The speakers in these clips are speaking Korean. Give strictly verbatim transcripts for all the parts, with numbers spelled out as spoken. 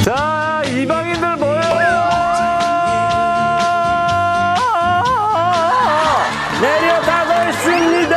자, 이방인들 모여요! 내려가고 있습니다!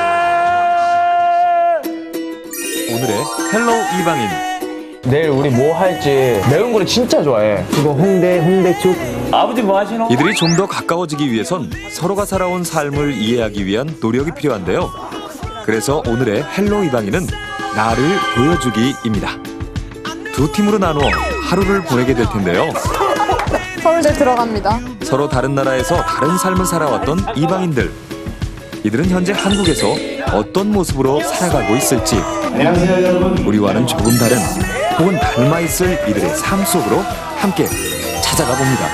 오늘의 헬로우 이방인. 내일 우리 뭐 할지 매운 거를 진짜 좋아해. 그거 홍대, 홍대죽. 아버지 뭐 하시노? 이들이 좀 더 가까워지기 위해선 서로가 살아온 삶을 이해하기 위한 노력이 필요한데요. 그래서 오늘의 헬로우 이방인은 나를 보여주기입니다. 두 팀으로 나누어 하루를 보내게 될 텐데요. 서울대 들어갑니다. 서로 다른 나라에서 다른 삶을 살아왔던 이방인들. 이들은 현재 한국에서 어떤 모습으로 살아가고 있을지, 우리와는 조금 다른 혹은 닮아 있을 이들의 삶 속으로 함께 찾아가 봅니다.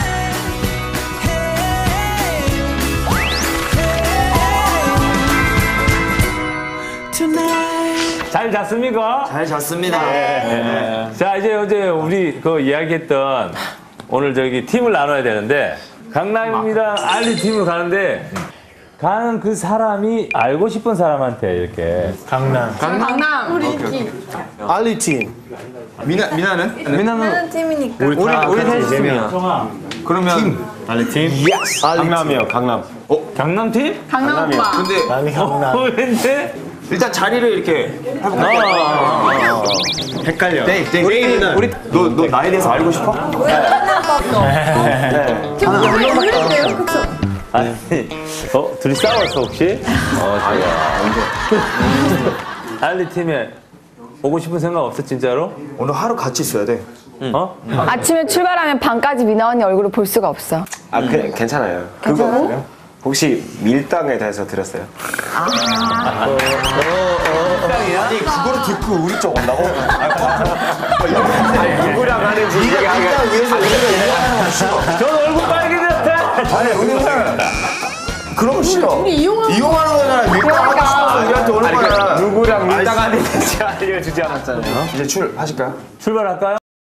잘 잤습니까? 잘 잤습니다. 네. 자, 이제 어제 우리 그 이야기했던 오늘 저기 팀을 나눠야 되는데 강남이랑 알리 팀으로 가는데 가는 그 사람이 알고 싶은 사람한테 이렇게 강남. 강남. 우리 팀. 알리 팀. 미나 미나는? 하는 팀이니까. 우리 우리 우리 네 명이야. 그러면 알리 팀. 예스. 강남이요. 강남. 어? 강남 팀? 강남 오빠. 근데 나는 강남. 어, 근데 일단 자리를 이렇게 해볼까? 헷갈려. 땡, 땡, 땡. 우리 너 너 나에 대해서 알고 싶어? 네. 지금 우리 우리인데요, 그쵸? 아니, 어 둘이 싸웠어 혹시? 어, 좋아. 알리 팀에 오고 싶은 생각 없어 진짜로? 오늘 하루 같이 있어야 돼. 어? 아침에 출발하면 밤까지 미나 언니 얼굴을 볼 수가 없어. 아, 그, 괜찮아요. 그거 혹시 밀당에 대해서 들었어요? 아니 그거를 듣고 우리 쪽 온다고? 누구랑 하는지 얘기하기가 위해서 우리가 이용하는 건 싫어. 저 얼굴 빨개졌다. 아니 우리는 그런 거 싫어. 우리 이용하는 이용하는 거잖아. 밀당하고 싶어. 우리한테 오는 거잖아. 누구랑 밀당하는지 알려주지 않았잖아요. 이제 출하실까요? 출발할까요?